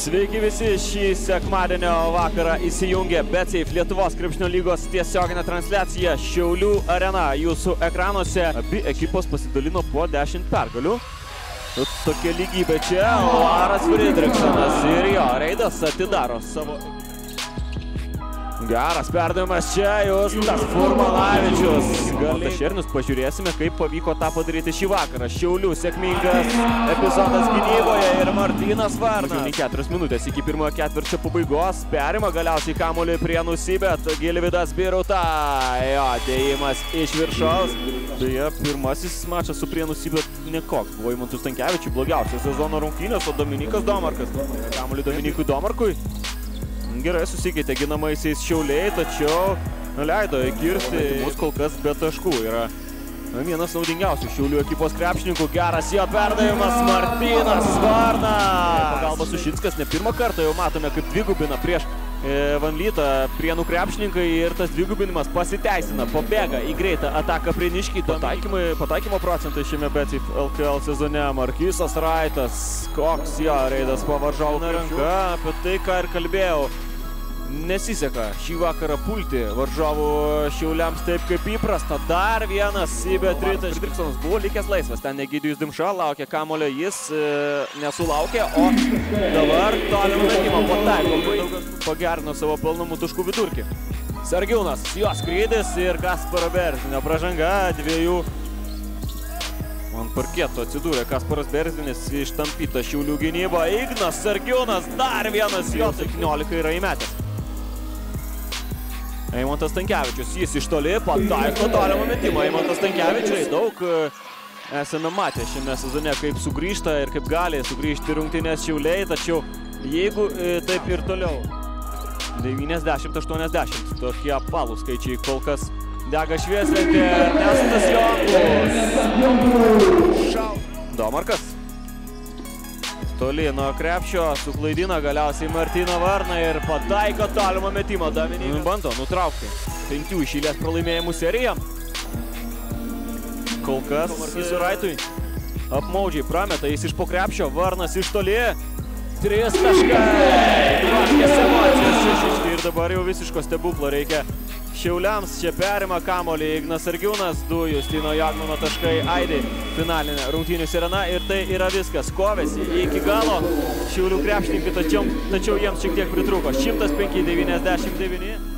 Sveiki visi, šį sekmadienio vakarą įsijungė BetSafe Lietuvos krepšinio lygos tiesioginė transliacija Šiaulių arena. Jūsų ekranuose abi ekipos pasidalino po 10 pergalių. Tokia lygybė čia, Laras Friedrichsonas ir jo Reidas atidaro savo... Geras perdavimas čia, Justas Furmanavičius. Tašernius pažiūrėsime, kaip pavyko tą padaryti šį vakarą. Šiaulių sėkmingas epizodas gynyboje ir Martynas Varnas. 4 minutės iki pirmojo ketvirčio pabaigos. Perima galiausiai kamuolį prie Nusibet. Gilvydas Biruta. Jo, dėjimas iš viršaus. Beje, pirmasis mačas su prie Nusibet nekoks. Buvo Eimantų Stankevičių blogiausias sezono rungtynės, o Dominikas Domarkas. Kamuolį Dominikui Domarkui. Gerai susikeitė ginamaisiais Šiauliai, tačiau leido įkirsti. Mus kol kas be taškų yra vienas naudingiausių Šiaulių ekipos krepšininkų. Geras jo perdavimas, Martynas Varnas. Pagalba Sušinskas ne pirmą kartą jau matome, kaip dvigubina prieš Vanlytą Prienų krepšininkai ir tas dvigubinimas pasiteisina. Pabėga į greitą ataką Prieniškiai. Pataikymo procentai šiame BetSafe LKL sezone. Markysas Raitas. Koks jo Reidas pavaržauna ranka. Apie tai, ką ir kalbėjau. Nesiseka šį vakarą pulti varžovų Šiauliams taip kaip įprasta. Dar vienas Sibet Ritas. Friedrichsonas buvo likęs laisvas. Ten Egidijus Dimša laukia kamulio, jis nesulaukė, o dabar tolimą metimą pataiko. Pagerino savo pelnumų taškų vidurkį. Sargiūnas, jo skrydis ir Kasparo Berzinio pražanga dviejų. Ant parketo atsidūrė Kasparas Berzinis, ištampyta Šiaulių gynyba. Ignas Sargiūnas, dar vienas jo 17 yra įmetęs. Eimantas Stankevičius, jis iš toli pataiko tolimą metimą. Eimantas Stankevičius daug esame matę šiame sezone, kaip sugrįžta ir kaip gali sugrįžti rungtynės Šiauliai, tačiau jeigu taip ir toliau 90-80, tokie apvalų skaičiai kol kas dega švieslentė. Ernestas Jonkus. Domarkas. Toli nuo krepšio, suklaidina galiausiai Martyną Varną ir pataiko tolimą metimą. Dominikas bando nutraukti 5 iš eilės pralaimėjimų seriją. Kol kas Markysui Raitui apmaudžiai prameta, jis iš po krepšio, Varnas iš toli. 3 taškai. Kokias emocijas ir dabar jau visiško stebuklo reikia Šiauliams. Čia perima kamolį Ignas Sargiūnas, 2 Justino Jagmano taškai aidi finalinė rungtynių sirena ir tai yra viskas. Kovėsi iki galo Šiaulių krepšininkai, tačiau jiems šiek tiek pritrūko. 105-99.